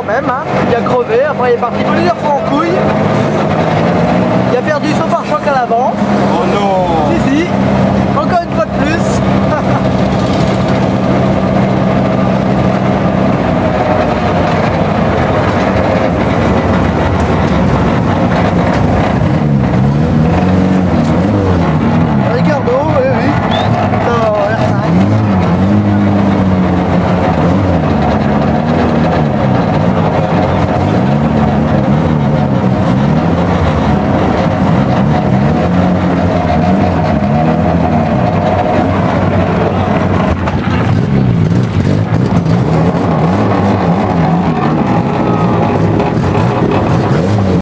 quand même, hein. Il a crevé, après il est parti plusieurs fois en couille. Il a perdu son pare-choc à l'avant. Oh non. Si, si.